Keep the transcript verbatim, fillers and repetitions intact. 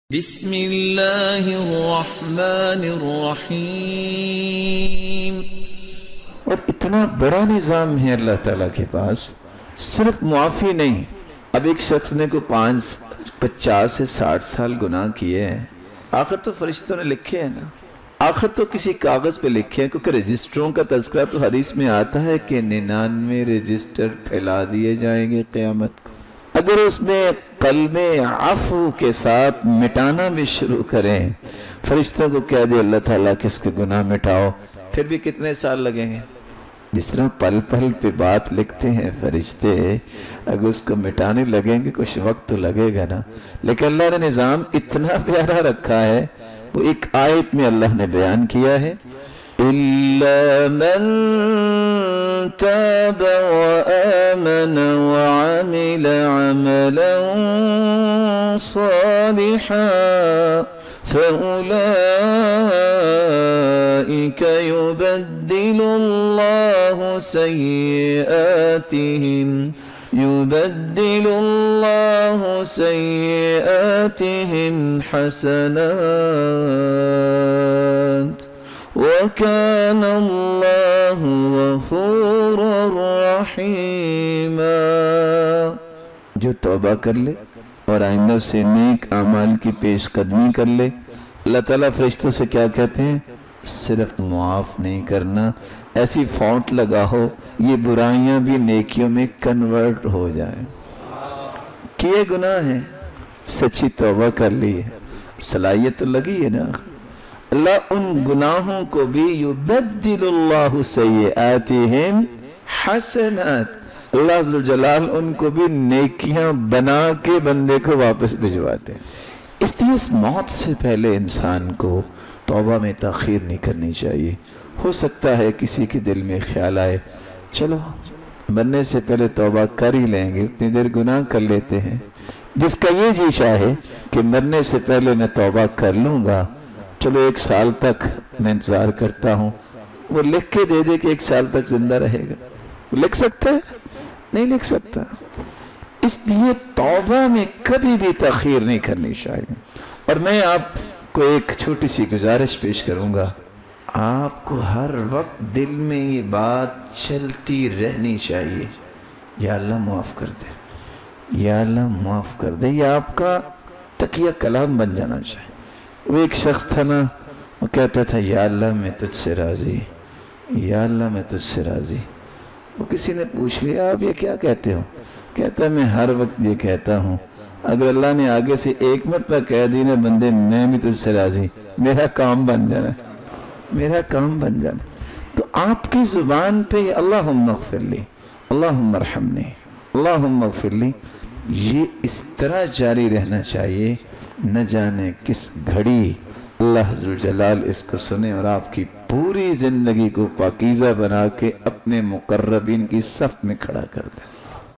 بسم اللہ الرحمن الرحیم۔ اور اتنا بڑا نظام ہے اللہ تعالیٰ کے پاس، صرف معافی نہیں۔ اب ایک شخص نے کو پانچ پچاس سے ساٹھ سال گناہ کیے ہیں، آخر تو فرشتوں نے لکھے ہیں نا، آخر تو کسی کاغذ پہ لکھے ہیں، کیونکہ رجسٹروں کا تذکرہ تو حدیث میں آتا ہے کہ ننانوے رجسٹر پھیلا دیے جائیں گے قیامت کو۔ اگر اس میں قلم عفو کے ساتھ مٹانا بھی شروع کریں، فرشتوں کو کہہ دے اللہ تعالیٰ کس کے گناہ مٹاؤ، پھر بھی کتنے سال لگیں گے؟ جس طرح پل پل پہ بات لکھتے ہیں فرشتے، اگر اس کو مٹانے لگیں گے کچھ وقت تو لگے گا نا۔ لیکن اللہ نے نظام اتنا پیارا رکھا ہے، وہ ایک آیت میں اللہ نے بیان کیا ہے، إِلَّا مَن تَابَ وَآمَنَ وَعَمِلَ عَمَلًا صَالِحًا فَأُولَئِكَ يُبَدِّلُ اللَّهُ سَيِّئَاتِهِمْ يُبَدِّلُ اللَّهُ سَيِّئَاتِهِمْ حَسَنَاتٍ وَكَانَ اللَّهُ غَفُورًا رَحِيمًا۔ جو توبہ کر لے اور آئندہ سے نیک اعمال کی پیش قدمی کر لے، اللہ تعالیٰ فرشتوں سے کیا کہتے ہیں؟ صرف معاف نہیں کرنا، ایسی فونٹ لگا ہو یہ برائیاں بھی نیکیوں میں کنورٹ ہو جائیں۔ کیے گناہ ہیں، سچی توبہ کر لی ہے، صلاحیت تو لگی ہے نا، اللہ ان گناہوں کو بھی یبدل اللہ سیئاتہم حسنات، اللہ عز و جلال ان کو بھی نیکیاں بنا کے بندے کو واپس بھجواتے ہیں۔ اس لیے اس موت سے پہلے انسان کو توبہ میں تاخیر نہیں کرنی چاہیے۔ ہو سکتا ہے کسی کے دل میں خیال آئے چلو مرنے سے پہلے توبہ کر ہی لیں گے، اتنی دیر گناہ کر لیتے ہیں۔ جس کا یہ جی چاہے کہ مرنے سے پہلے میں توبہ کر لوں گا، چلو ایک سال تک میں انتظار کرتا ہوں، وہ لکھ کے دے دے کہ ایک سال تک زندہ رہے گا، وہ لکھ سکتا ہے؟ نہیں لکھ سکتا۔ اس لیے توبہ میں کبھی بھی تاخیر نہیں کرنی چاہیے۔ اور میں آپ کو ایک چھوٹی سی گزارش پیش کروں گا، آپ کو ہر وقت دل میں یہ بات چلتی رہنی چاہیے، یا اللہ معاف کر دے، یا اللہ معاف کر دے، یہ آپ کا تقیہ کلام بن جانا چاہیے۔ وہ ایک شخص تھا نا، وہ کہتا تھا یا اللہ میں تجھ سے راضی، یا اللہ میں تجھ سے راضی۔ وہ کسی نے پوچھ لیا آپ یہ کیا کہتے ہو؟ کہتا ہے میں ہر وقت یہ کہتا ہوں، اگر اللہ نے آگے سے ایک مرتبہ کہہ دی نا بندے میں بھی تجھ سے راضی، میرا کام بن جانا، میرا کام بن جانا۔ تو آپ کی زبان پہ اللہم اغفر لی، اللہم ارحمنی، اللہم اغفر لی، یہ اس طرح جاری رہنا چاہیے، نہ جانے کس گھڑی اللہ عز و جلال اس کو سنے اور آپ کی پوری زندگی کو پاکیزہ بنا کے اپنے مقربین کی صف میں کھڑا کر دے۔